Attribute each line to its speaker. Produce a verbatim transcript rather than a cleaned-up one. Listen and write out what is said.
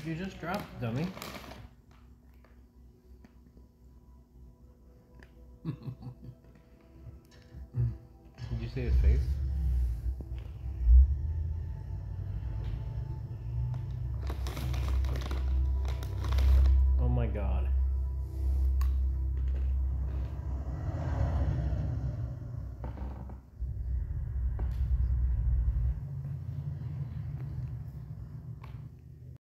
Speaker 1: You just dropped, dummy. Did you see his face?